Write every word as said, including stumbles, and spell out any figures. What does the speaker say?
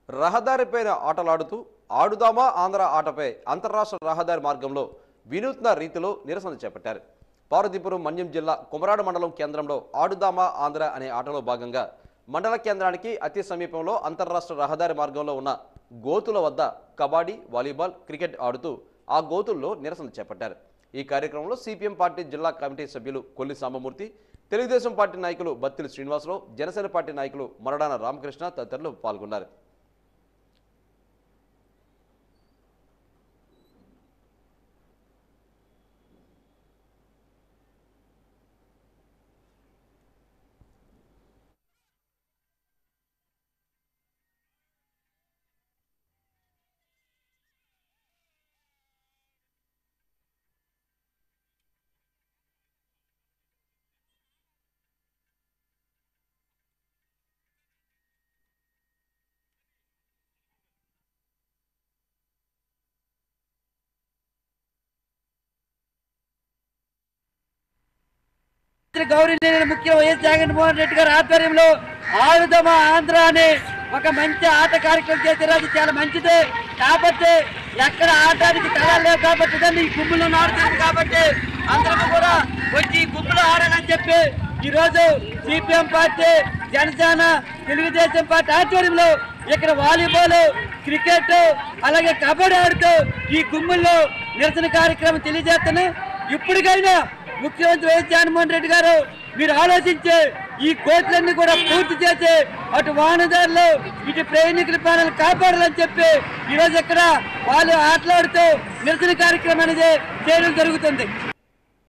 రహదారిపైన ఆటలాడుతూ ఆడుదామా ఆంధ్ర ఆటపై అంతర్రాష్ట్ర రహదారి మార్గంలో వినూత్న రీతిలో నిరసన చేపట్టారు. పార్వతీపురం మన్యం జిల్లా కుమరాడ మండలం కేంద్రంలో ఆడుదామా ఆంధ్ర అనే ఆటలో భాగంగా మండల కేంద్రానికి అతి సమీపంలో అంతర్రాష్ట్ర రహదారి మార్గంలో ఉన్న గోతుల వద్ద కబడ్డీ, వాలీబాల్, క్రికెట్ ఆడుతూ ఆ గోతుల్లో నిరసన చేపట్టారు. ఈ కార్యక్రమంలో సిపిఎం పార్టీ జిల్లా కమిటీ సభ్యులు కొల్లి సాంబమూర్తి, తెలుగుదేశం పార్టీ నాయకులు బత్తిలి శ్రీనివాసరావు, జనసేన పార్టీ నాయకులు మరడాన రామకృష్ణ తదితరులు పాల్గొన్నారు. గౌరవనీయులు ముఖ్య వైఎస్ జగన్మోహన్ రెడ్డి గారి ఆధ్వర్యంలో ఆడుదామా ఆంధ్ర అనే ఒక మంచి ఆట కార్యక్రమం చేశారు. అది చాలా మంచిదే. కాబట్టి ఎక్కడ ఆడడానికి తలాలు లేవు కాబట్టి ఈ గుంపులో ఆడుతుంది కాబట్టి అందరూ కూడా వచ్చి గుంపులో ఆడాలని చెప్పి ఈరోజు CPM party, Janasena, Telugu Desam party ఆధ్వర్యంలో ఇక్కడ వాలీబాల్, క్రికెట్ అలాగే కబడ్డీ ఆడుతూ ఈ గుంపుల్లో నిరసన కార్యక్రమం తెలియజేస్తాను. ఇప్పటికైనా ముఖ్యమంత్రి వైఎస్ జగన్మోహన్ రెడ్డి గారు మీరు ఆలోచించి ఈ కోట్లన్నీ కూడా పూర్తి చేసి అటు వాహనదారులు ఇటు ప్రయాణికుల ప్రాణాలు కాపాడాలని చెప్పి ఈరోజు ఇక్కడ వాళ్ళు ఆటలాడుతూ నిరసన కార్యక్రమం అనేది చేయడం జరుగుతుంది.